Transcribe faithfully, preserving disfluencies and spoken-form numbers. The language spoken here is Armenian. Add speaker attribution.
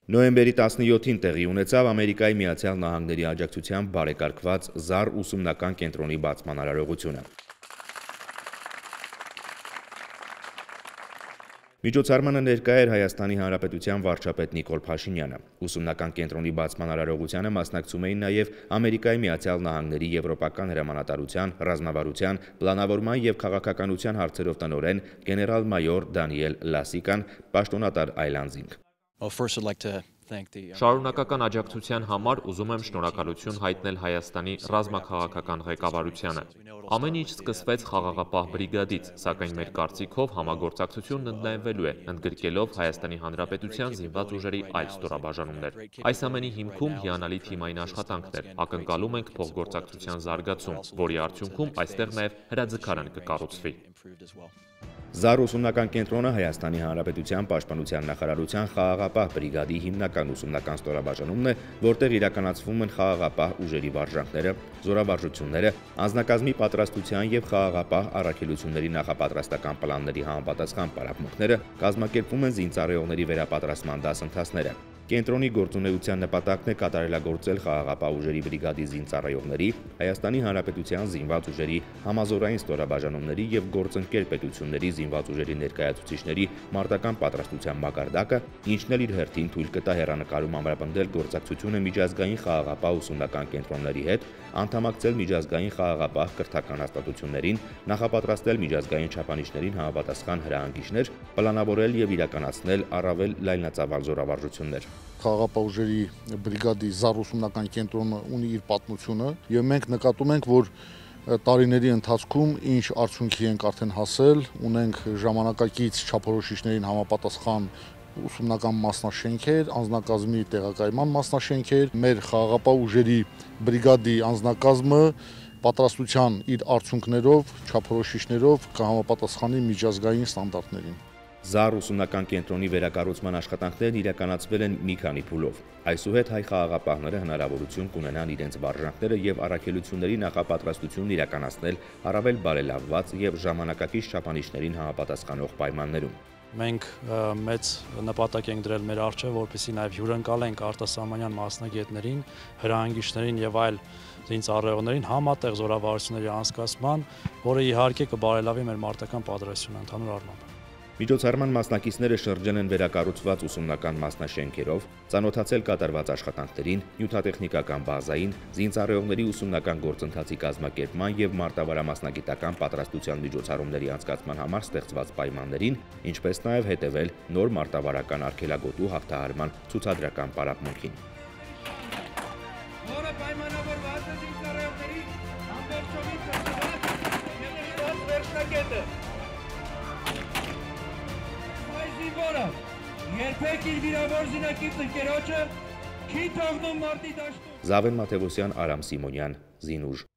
Speaker 1: Նոյեմբերի տասնյոթին տեղի ունեցավ Ամերիկայի Միացյալ Նահանգների աջակցությամբ բարեկարգված զար ուսումնական կենտրոնի բացման արարողությունը։ Միջոցառմանը ներկա էր Հայաստանի Հանրապետության վարչապետ Նիկոլ Փաշինյանը։ Ուսումնական կենտրոնի բացման արարողությանը մասնակցում էին նաև Ամերիկայի Միացյալ Նահանգների Եվրոպական հրամանատարության, ռազմավարության, պլանավորման և քաղաքականության հարցերով տնօրեն գեներալ-մայոր Դանիել Լասիկան, պաշտոնատար Այլանդզինգ։
Speaker 2: Շարունակական աջակցության համար ուզում եմ շնորհակալություն հայտնել Հայաստանի ռազմաքաղաքական ղեկավարությանը։ Ամեն ինչ սկսվեց խաղաղապահ բրիգադից, սակայն մեր կարծիքով համագործակցությունն ընդլայնվելու է, ընդգրկելով Հայաստանի Հանրապետության զինված ուժերի այլ ստորաբաժանումներ։ Այս ամենի հիմքում հիանալի թիմային աշխատանքն էր։ Ակնկալում ենք փոխգործակցության զարգացում, որի արդյունքում այստեղ նաև հրաձգարան կկառուցվի։
Speaker 1: Զար ուսումնական կենտրոնը Հայաստանի Հանրապետության Պաշտպանության նախարարության խաղաղապահ բրիգադի հիմնական ուսումնական ստորաբաժանումն է, որտեղ իրականացվում են խաղաղապահ ուժերի վարժանքները, զորավարժությունները, անձնակազմի պատրաստության և խաղաղապահ առաքելությունների նախապատրաստական պլանների համապատասխան պարապմունքները, կազմակերպվում են զինծառայողների վերապատրաստման դասընթացները։ Կենտրոնի գործունեության նպատակն է կատարելագործել խաղաղապահ ուժերի բրիգադի զինծառայողների, Հայաստանի Հանրապետության զինված ուժերի համազորային ստորաբաժանումների և գործընկեր պետությունների զինված ուժերի ներկայացուցիչների մարտական պատրաստության մակարդակը, ինչն էլ իր հերթին թույլ կտա հեռանկարում ամրապնդել գործակցությունը միջազգային խաղաղապահ ուսումնական կենտրոնների հետ, անդամակցել միջազգային խաղաղապահ կրթական հաստատություններին, նախապատրաստել միջազգային չափանիշներին համապատասխան հրահանգիչներ, պլանավորել և իրականացնել առավել լայնածավալ զորավարժություններ։
Speaker 3: Խաղաղապահ ուժերի բրիգադի զար ուսումնական կենտրոնը ունի իր պատմությունը, եւ մենք նկատում ենք, որ տարիների ընթացքում ինչ արդյունքի ենք արդեն հասել, ունենք ժամանակակից չափորոշիչներին համապատասխան ուսումնական մասնաշենքեր, անձնակազմի տեղակայման մասնաշենքեր, մեր խաղաղապահ ուժերի բրիգադի անձնակազմը պատրաստության իր արդյունքներով, չափորոշիչներով կհամապատասխանի միջազգային ստանդարտներին։
Speaker 1: Զար ուսումնական կենտրոնի վերակառուցման աշխատանքներն իրականացվել են մի քանի փուլով։ Այսուհետ հայ խաղաղապահները հնարավորություն կունենան իրենց վարժանքները եւ առաքելությունների նախապատրաստությունն իրականացնել առավել բարելավված եւ ժամանակակից չափանիշներին համապատասխանող պայմաններում։
Speaker 4: Մենք մեծ նպատակ ենք դրել մեր առջև, որպեսզի նաև հյուրընկալենք արտասահմանյան մասնագետներին, հրահանգիչներին եւ այլ զինծառայողներին համատեղ զորավարությունների անցկացման, որը իհարկե կբարելավի մեր մարտական պատրաստությունը ընդհանուր առմամբ։
Speaker 1: Միջոցառման մասնակիցները շրջել են վերակառուցված ուսումնական մասնաշենքերով, ծանոթացել կատարված աշխատանքներին, նյութատեխնիկական բազային, զինծառայողների ուսումնական գործընթացի կազմակերպման եւ մարտավարամասնագիտական պատրաստության միջոցառումների անցկացման համար ստեղծված պայմաններին, ինչպես նաեւ հետեւել նոր մարտավարական արգելագոտու հաղթահարման ցուցադրական պարապմունքին։
Speaker 5: Որը պայմանավորված է զինծառայողների ամբողջովին ծրագրված վերջնակետը։ Երբեք իր վիրավոր զինակից ընկերոջը չի թողնում մարտի դաշտում։
Speaker 1: Զավեն Մաթևոսյան, Արամ Սիմոնյան, Զինուժ։